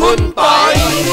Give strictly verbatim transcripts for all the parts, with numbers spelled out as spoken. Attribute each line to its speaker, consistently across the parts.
Speaker 1: คุณปอย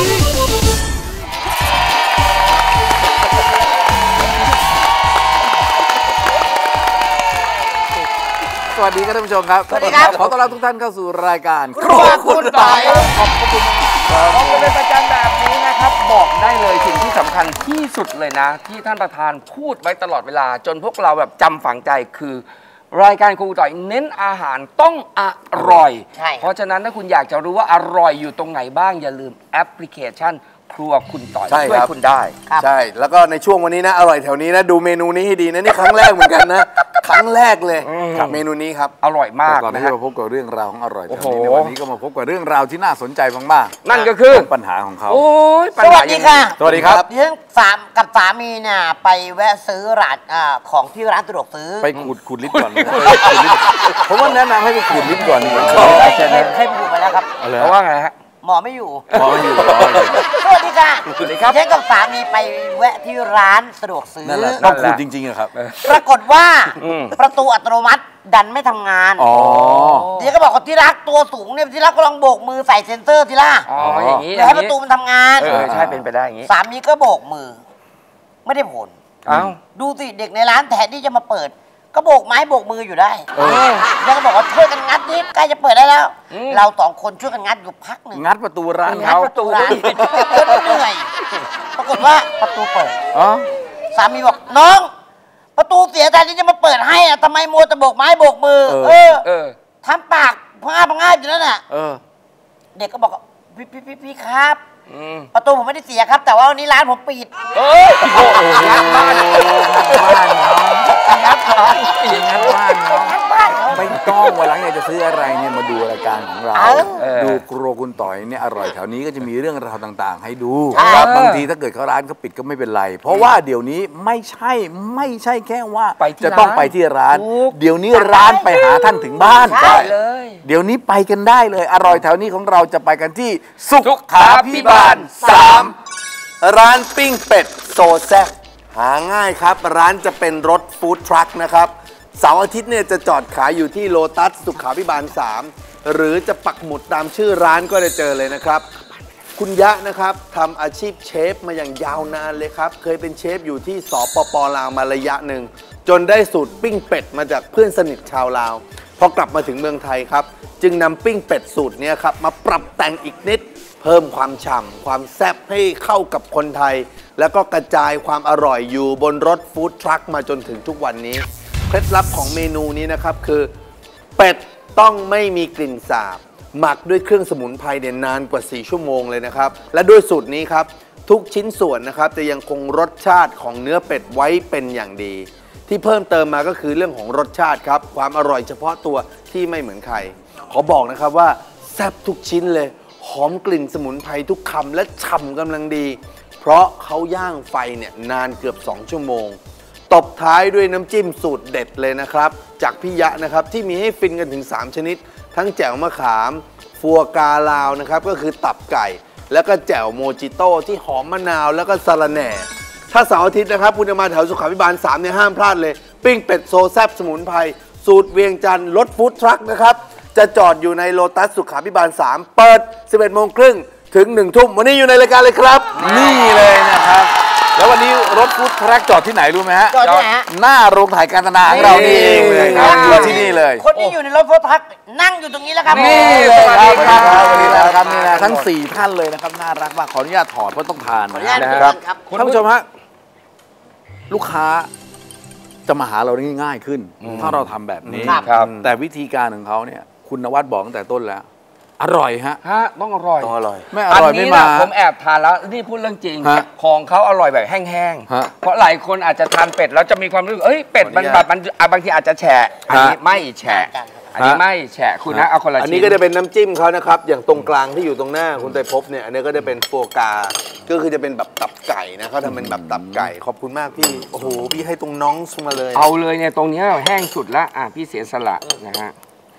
Speaker 1: สวัสดีครับท่านผู้ชมครับสวัสดีครับขอต้อนรับทุกท่านเข้าสู่รายการครัวคุณปอยขอบคุณมากเราเป็นประจำแบบนี้นะครับบอกได้เลยสิ่งที่สำคัญที่สุดเลยนะที่ท่านประธานพูดไว้ตลอดเวลาจนพวกเราแบบจำฝังใจคือรายการครัวคุณปอยเน้นอาหารต้องอร่อยเพราะฉะนั้นถ้าคุณอยากจะรู้ว่าอร่อยอยู่ตรงไหนบ้างอย่าลืมแอปพลิเคชันครัวคุณต่อยช่วยคุณได้ใช่แล้วก็ในช่วงวันนี้นะอร่อยแถวนี้นะดูเมนูนี้ให้ดีนะนี่ครั้งแรกเหมือนกันนะครั้งแรกเลยกับเมนูนี้ครับอร่อยมากก่อนที่จะมาพบกับเรื่องราวของอร่อยแถวนี้ในวันนี้ก็มาพบกับเรื่องราวที่น่าสนใจมากๆนั่นก็คือปัญหาของเขา
Speaker 2: สวัสดีค่ะ
Speaker 1: สวัสดีครับ
Speaker 2: ดิฉันสามกับสามีเนี่ยไปแวะซื้อร้านของที่ร้านสะดวกซื้อ
Speaker 1: ไปขูดขูดลิ้นก่อนผมว่าแนะนำให้ไปขูดลิ้นก่อนดีกว่า
Speaker 2: ให้ไปดูมาแล้วครับ
Speaker 1: เพราะว่าไงฮะ
Speaker 2: หมอไม่อยู่
Speaker 1: หมอไม่อยู่
Speaker 2: สวัสดีค่ะสวัสดีครับเจ๊กับสามีไปแวะที่ร้านสะดวกซื้อ
Speaker 1: ต้องขูดจริงๆครับ
Speaker 2: ปรากฏว่าประตูอัตโนมัติดันไม่ทำงานอ๋อเจ๊ก็บอกว่าที่รักตัวสูงเนี่ยที่รักก็ลองโบกมือใส่เซ็นเซอร์ทีละ
Speaker 1: อ๋ออย่างนี้
Speaker 2: ให้ประตูมันทำงาน
Speaker 1: เออใช่เป็นไปได้อย่างนี้
Speaker 2: สามีก็โบกมือไม่ได้ผล
Speaker 1: อ้าว
Speaker 2: ดูสิเด็กในร้านแทนที่จะมาเปิดก็โบกไม้โบกมืออยู่ได้แล้วก็บอกว่าช่วยกันงัดนี่ใกล้จะเปิดได้แล้วเราสองคนช่วยกันงัดอยู่พักหนึ่ง
Speaker 1: งัดประตูร้าน
Speaker 2: งัดประตูร้านจนเหนื่อยปรากฏว่าประตูเปิดสามีบอกน้องประตูเสียแทนที่จะมาเปิดให้อะทำไมมัวแต่โบกไม้โบกมือเออทำปากพงาพงาอยู่นั่นน่ะเด็กก็บอกพี่พี่พี่พี่ครับประตูผมไม่ได้เสียครับแต่ว่าวันนี้ร้านผมปิด
Speaker 1: เอ้ยโอ้โหงัดบ้านบ้านเนาะงัดบ้านงัดบ้านเนาะไม่ต้องวันหลังอยากจะซื้ออะไรเนี่ยมาดูรายการของเราดูครัวคุณต่อยเนี่ยอร่อยแถวนี้ก็จะมีเรื่องราวต่างๆให้ดูบางทีถ้าเกิดเขาร้านเขาปิดก็ไม่เป็นไรเพราะว่าเดี๋ยวนี้ไม่ใช่ไม่ใช่แค่ว่าจะต้องไปที่ร้านเดี๋ยวนี้ร้านไปหาท่านถึงบ้านได้เลยเดี๋ยวนี้ไปกันได้เลยอร่อยแถวนี้ของเราจะไปกันที่สุขาภิบาลสามร้านปิ้งเป็ดโซแซ่บหาง่ายครับร้านจะเป็นรถฟู้ดทรัคนะครับเสาร์อาทิตย์เนี่ยจะจอดขายอยู่ที่โลตัสสุขาภิบาลสามหรือจะปักหมุดตามชื่อร้านก็จะเจอเลยนะครับคุณยะนะครับทำอาชีพเชฟมาอย่างยาวนานเลยครับเคยเป็นเชฟอยู่ที่สปป.ลาวมาระยะหนึ่งจนได้สูตรปิ้งเป็ดมาจากเพื่อนสนิทชาวลาวพอกลับมาถึงเมืองไทยครับจึงนำปิ้งเป็ดสูตรนี้ครับมาปรับแต่งอีกนิดเพิ่มความฉ่ำความแซ่บให้เข้ากับคนไทยแล้วก็กระจายความอร่อยอยู่บนรถฟู้ดทรัคมาจนถึงทุกวันนี้เคล็ดลับของเมนูนี้นะครับคือเป็ดต้องไม่มีกลิ่นสาบหมักด้วยเครื่องสมุนไพรเด่นนานกว่าสี่ชั่วโมงเลยนะครับและด้วยสูตรนี้ครับทุกชิ้นส่วนนะครับจะยังคงรสชาติของเนื้อเป็ดไว้เป็นอย่างดีที่เพิ่มเติมมาก็คือเรื่องของรสชาติครับความอร่อยเฉพาะตัวที่ไม่เหมือนใครขอบอกนะครับว่าแซ่บทุกชิ้นเลยหอมกลิ่นสมุนไพรทุกคำและฉ่ำกำลังดีเพราะเขาย่างไฟเนี่ยนานเกือบสองชั่วโมงตบท้ายด้วยน้ำจิ้มสูตรเด็ดเลยนะครับจากพี่ยะนะครับที่มีให้ฟินกันถึงสามชนิดทั้งแจ่วมะขามฟัวกาลาวนะครับก็คือตับไก่แล้วก็แจ่วโมจิโต้ที่หอมมะนาวแล้วก็สะระแหน่ถ้าเสาร์อาทิตย์นะครับคุณจะมาแถวสุขาภิบาลสามเนี่ยห้ามพลาดเลยปิ้งเป็ดโซแซ่บสมุนไพรสูตรเวียงจันทร์รถฟู้ดทรัคนะครับจะจอดอยู่ในโลตัสสุขาภิบาลสามเปิด สิบเอ็ดโมงครึ่งถึงหนึ่งทุ่มวันนี้อยู่ในรายการเลยครับนี่เลยนะครับแล้ววันนี้รถฟู้ดทรัคจอดที่ไหนรู้ไหมฮะ
Speaker 2: จอดที่ไหนฮะ
Speaker 1: หน้าโรงถ่ายการตนาของเรานี่เองเลยครับอยู่ที่นี่เลย
Speaker 2: คนที่อยู่ในรถฟู้ดทรัคนั่งอยู่ตรงนี้แล้วครับ
Speaker 1: นี่เลยครับวันนี้นะครับนี่นะทั้งสี่ท่านเลยนะครับน่ารักมากขออนุญาตถอดเพราะต้องทานนะครับท่านผู้ชมฮะลูกค้าจะมาหาเราได้ง่ายขึ้นถ้าเราทำแบบนี้แต่วิธีการของเขาเนี่ยคุณนวัดบอกตั้งแต่ต้นแล้วอร่อยฮะฮะต้องอร่อยต้องอร่อยไม่อร่อยไม่มาผมแอบทานแล้วนี่พูดเรื่องจริงของเขาอร่อยแบบแห้งๆเพราะหลายคนอาจจะทานเป็ดแล้วจะมีความรู้สึกเอ้ยเป็ดมันแบบมันบางทีอาจจะแฉะอันนี้ไม่แฉะอันนี้ไม่แฉะคุณนะเอาคนละชิ้นอันนี้ก็จะเป็นน้ำจิ้มเขานะครับอย่างตรงกลางที่อยู่ตรงหน้าคุณไตรภพเนี่ยอันนี้ก็จะเป็นโฟกาก็คือจะเป็นแบบตับไก่นะเขาทำเป็นแบบตับไก่ขอบคุณมากพี่โอ้โหพี่ให้ตรงน้องมาเลยเอาเลยเนี่ยตรงนี้แห้งสุดละอ่ะพี่เสียสละนะฮะ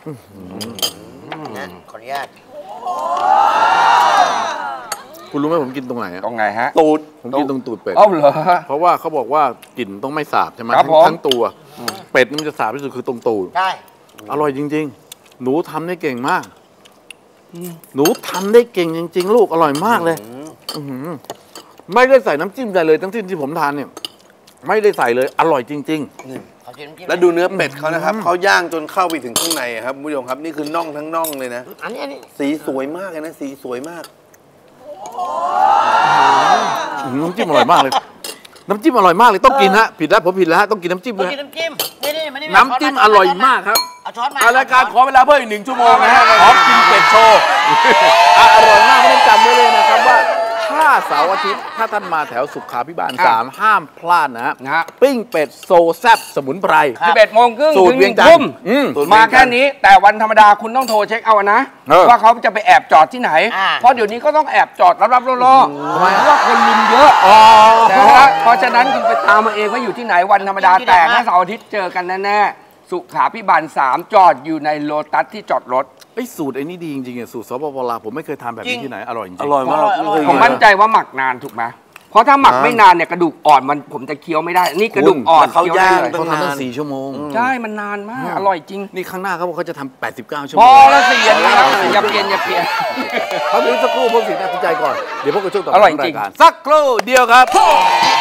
Speaker 2: ขออนุญาต
Speaker 1: คุณรู้ไหมผมกินตรงไหนตรงไหนฮะตูดผมกินตรงตูดเป็ด
Speaker 2: อ้าวเหรอ
Speaker 1: เพราะว่าเขาบอกว่ากลิ่นต้องไม่สาบใช่ไหมทั้งตัวเป็ดมันจะสาบที่สุดคือตรงตูดใช่อร่อยจริงๆหนูทำได้เก่งมากหนูทำได้เก่งจริงๆลูกอร่อยมากเลยไม่ได้ใส่น้ำจิ้มอะไรเลยทั้งที่ที่ผมทานเนี่ยไม่ได้ใส่เลยอร่อยจริงๆ
Speaker 3: แล้วดูเนื้อเป็ดเขานะครับเขาย่างจนเข้าไปถึงข้างในครับคุณผู้ชมครับนี่คือน่องทั้งน่องเลยนะ
Speaker 2: อันนี้อันนี้
Speaker 3: สีสวยมากเลยนะสีสวยมาก
Speaker 1: น้ำจิ้มอร่อยมากเลยน้ำจิ้มอร่อยมากเลยต้องกินฮะผิดแล้วผมผิดแล้วฮะต้องกินน้ำจิ้มเลย
Speaker 2: น้ำจิ้มนี่นี่มันนี่
Speaker 1: น้ำจิ้มอร่อยมากครับ
Speaker 2: เอาช้อนมาร
Speaker 1: ายการขอเวลาเพิ่มอีกหนึ่งชั่วโมงนะฮะขอกินเป็ดโชว์อร่อยมากไม่ต้องจำไว้เลยนะครับว่าถ้าเสาร์อาทิตย์ถ้าท่านมาแถวสุขาภิบาลสามห้ามพลาดนะฮะปิ้งเป็ดโซแซ่บสมุนไพร
Speaker 4: สิบเอ็ดโมงครึ่ง
Speaker 1: ถึงหนึ่งทุ่ม
Speaker 4: มาแค่นี้แต่วันธรรมดาคุณต้องโทรเช็คเอานะว่าเขาจะไปแอบจอดที่ไหนเพราะเดี๋ยวนี้ก็ต้องแอบจอดรับๆล่อๆเพราะว่าคนลุมเยอะนะเพราะฉะนั้นคุณไปตามมาเองว่าอยู่ที่ไหนวันธรรมดาแต่ถ้าเสาร์อาทิตย์เจอกันแน่ๆสุขาภิบาลสามจอดอยู่ในโลตัสที่จอดรถ
Speaker 1: ไอ้สูตรไอ้นี่ดีจริงๆสูตรสปปลาวผมไม่เคยทำแบบนี้ที่ไหนอร่อยจริง
Speaker 3: อร่อยมาก
Speaker 4: ผมมั่นใจว่าหมักนานถูกไหมเพราะถ้าหมักไม่นานเนี่ยกระดูกอ่อนมันผมจะเคี้ยวไม่ได้นี่กระดูกอ่อน
Speaker 3: เขาย่าง
Speaker 1: เขาทำตั้งสี่ชั่วโมง
Speaker 4: ใช่มันนานมากอร่อยจริง
Speaker 1: นี่ข้างหน้าเขาบอกเขาจะทำแปดสิบเก้าชั่วโม
Speaker 4: งพอ
Speaker 1: แ
Speaker 4: ล้วสิอย่าเปลี่ยนอย่าเปลี่ยน
Speaker 1: เขาดูสักครู่พวกสิ่งน่าสนใจก่อนเดี๋ยวพวกเราช่วงต่อไป
Speaker 4: อร่อยจริง
Speaker 1: สักครู่เดียวครับ